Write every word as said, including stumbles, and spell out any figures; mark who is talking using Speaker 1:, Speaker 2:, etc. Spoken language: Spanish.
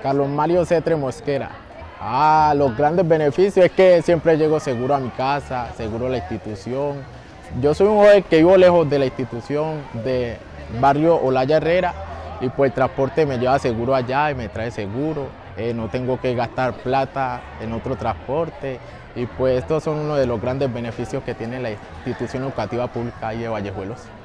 Speaker 1: Carlos Mario Cetre Mosquera. Ah, los grandes beneficios es que siempre llego seguro a mi casa, seguro a la institución. Yo soy un joven que vivo lejos de la institución de barrio Olaya Herrera y pues el transporte me lleva seguro allá y me trae seguro. Eh, no tengo que gastar plata en otro transporte y pues estos son uno de los grandes beneficios que tiene la institución educativa pública ahí de Vallejuelos.